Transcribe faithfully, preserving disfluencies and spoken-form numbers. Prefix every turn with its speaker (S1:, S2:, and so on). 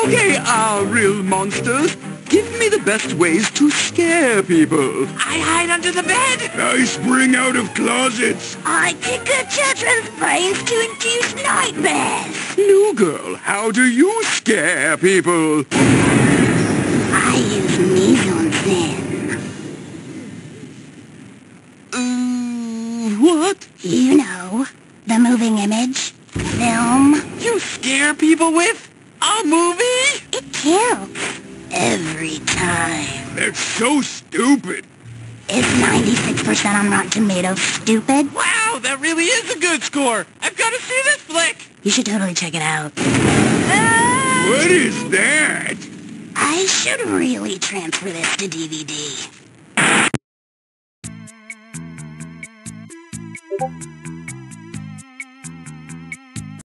S1: Okay, uh, real monsters, give me the best ways to scare people.
S2: I hide under the bed.
S1: I spring out of closets.
S3: I tickle children's brains to induce nightmares.
S1: New girl, how do you scare people?
S3: I use mise en scène.
S1: Uh, what?
S3: You know, the moving image, film.
S2: You scare people with a movie?
S3: It kills. Every time.
S1: That's so stupid.
S3: Is ninety-six percent on Rotten Tomatoes stupid?
S2: Wow, that really is a good score. I've got to see this flick.
S3: You should totally check it out.
S1: What is that?
S3: I should really transfer this to D V D.